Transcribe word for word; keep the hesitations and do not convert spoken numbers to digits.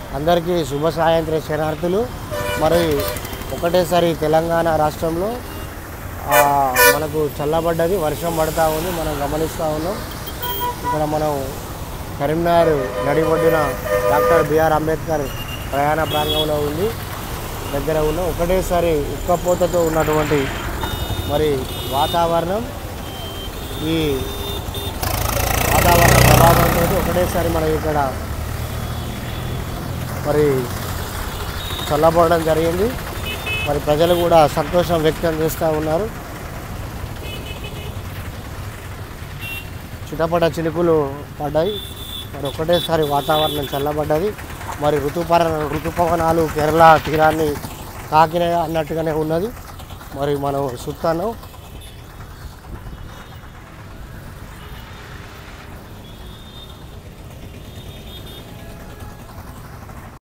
అందరికీ శుభ సాయంత్రం శరణార్థులు. మరి ఒకటేసారి తెలంగాణ రాష్ట్రంలో మనకు చల్లబడ్డది, వర్షం పడతా ఉంది, మనం గమనిస్తూ ఉన్నాం. ఇక్కడ మనం కరీంనగర్ నడిబొడ్డున డాక్టర్ బిఆర్ అంబేద్కర్ ప్రయాణ ప్రాంగంలో ఉంది దగ్గర ఉన్న ఒకటేసారి ఉక్కపోతతో ఉన్నటువంటి మరి వాతావరణం. ఈ వాతావరణ ప్రభావంతో ఒకటేసారి మనం ఇక్కడ మరి చల్లబడడం జరిగింది. మరి ప్రజలు కూడా సంతోషం వ్యక్తం చేస్తూ ఉన్నారు. చిటపట చినుకులు పడ్డాయి. మరి ఒకటేసారి వాతావరణం చల్లబడ్డది. మరి ఋతుపర ఋతుపవనాలు కేరళ తీరాన్ని తాకినాయి అన్నట్టుగానే ఉన్నది. మరి మనం చూస్తున్నాం.